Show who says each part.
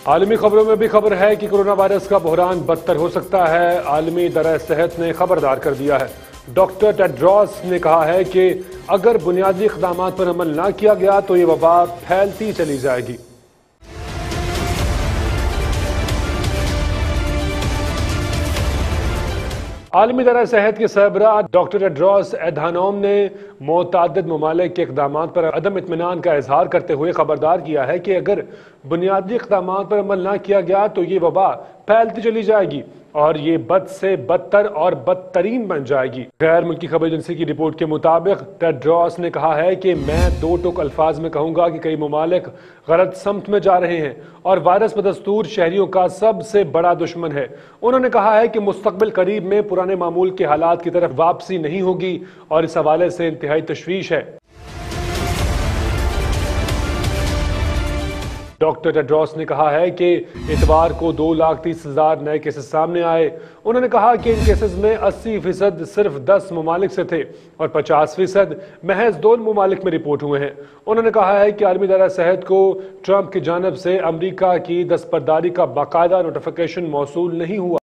Speaker 1: عالمی خبروں میں بھی خبر ہے کہ کورونا وائرس کا بحران بدتر ہو سکتا ہے۔ عالمی ادارہ صحت نے خبردار کر دیا ہے۔ ڈاکٹر ٹیڈروس نے کہا ہے کہ اگر بنیادی اقدامات پر عمل نہ کیا گیا تو یہ وبا پھیلتی چلی جائے گی۔ عالمی ادارہ صحت کے سربراہ ڈاکٹر ٹیڈروس ایدھانوم نے متعدد ممالک کے اقدامات پر عدم اطمینان کا اظہار کرتے ہوئے خبردار کیا ہے کہ اگر بنیادی اقدامات پر عمل نہ کیا گیا تو یہ وبا پھیلتی چلی جائے گی اور یہ بد سے بدتر اور بدترین بن جائے گی۔ غیر ملکی خبر ایجنسی کی رپورٹ کے مطابق ٹیڈروس نے کہا ہے کہ میں دو ٹوک الفاظ میں کہوں گا کہ کئی ممالک غلط سمت میں جا رہے ہیں اور وائرس بدستور شہریوں کا سب سے بڑا دشمن ہے۔ انہوں نے کہا ہے کہ مستقبل قریب میں پرانے معمول کے حالات کی طرف واپسی نہیں ہوگی اور اس حوالے سے انتہائی تشویش ہے۔ ڈاکٹر ٹیڈروس نے کہا ہے کہ اتوار کو 2,30,000 نئے کیسز سامنے آئے۔ انہوں نے کہا کہ ان کیسز میں 80% صرف 10 ممالک سے تھے اور 50% محض 2 ممالک میں رپورٹ ہوئے ہیں۔ انہوں نے کہا ہے کہ عالمی ادارہ صحت کو ٹرمپ کی جانب سے امریکہ کی دستبرداری کا باقاعدہ نوٹیفیکیشن موصول نہیں ہوا۔